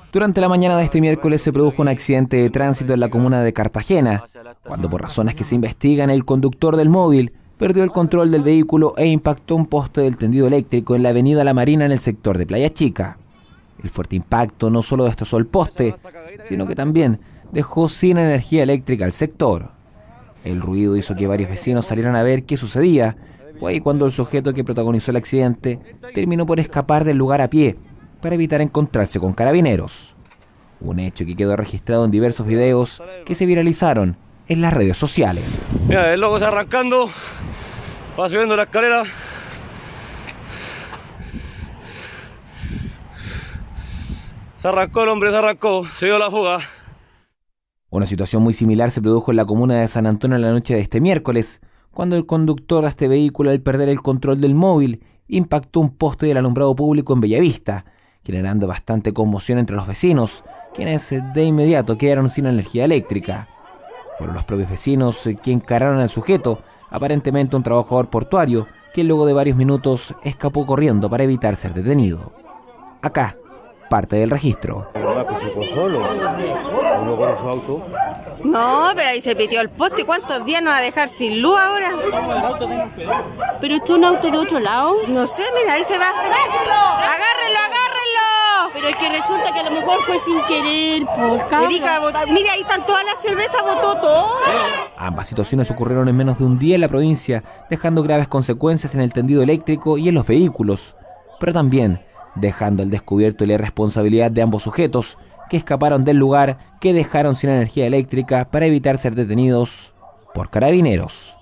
Durante la mañana de este miércoles se produjo un accidente de tránsito en la comuna de Cartagena, cuando por razones que se investigan el conductor del móvil perdió el control del vehículo e impactó un poste del tendido eléctrico en la avenida La Marina en el sector de Playa Chica. El fuerte impacto no solo destrozó el poste, sino que también dejó sin energía eléctrica al sector. El ruido hizo que varios vecinos salieran a ver qué sucedía. Fue ahí cuando el sujeto que protagonizó el accidente terminó por escapar del lugar a pie para evitar encontrarse con carabineros. Un hecho que quedó registrado en diversos videos que se viralizaron en las redes sociales. Mira, el loco está arrancando, va subiendo la escalera. Se arrancó el hombre, se dio la fuga. Una situación muy similar se produjo en la comuna de San Antonio en la noche de este miércoles, cuando el conductor de este vehículo, al perder el control del móvil, impactó un poste del alumbrado público en Bellavista, generando bastante conmoción entre los vecinos, quienes de inmediato quedaron sin energía eléctrica. Fueron los propios vecinos que encararon al sujeto, aparentemente un trabajador portuario, que luego de varios minutos escapó corriendo para evitar ser detenido. Acá, parte del registro. No, pero ahí se pitió el poste. ¿Cuántos días nos va a dejar sin luz ahora? ¿Pero esto es un auto de otro lado? No sé, mira, ahí se va. ¡Agárrenlo, agárrenlo! Pero es que resulta que a lo mejor fue sin querer, Erika, mira, ahí están todas las cervezas, botó todo. Ambas situaciones ocurrieron en menos de un día en la provincia, dejando graves consecuencias en el tendido eléctrico y en los vehículos, pero también dejando al descubierto la irresponsabilidad de ambos sujetos que escaparon del lugar, que dejaron sin energía eléctrica para evitar ser detenidos por carabineros.